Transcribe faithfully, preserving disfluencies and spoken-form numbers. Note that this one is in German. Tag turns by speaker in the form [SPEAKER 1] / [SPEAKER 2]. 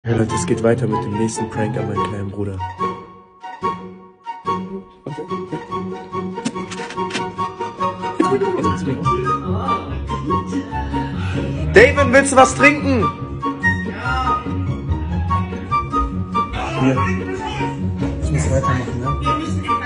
[SPEAKER 1] Ja, Leute, es geht weiter mit dem nächsten Prank an meinen kleinen Bruder. David, willst du was trinken?
[SPEAKER 2] Ja. Ich muss weitermachen, ne?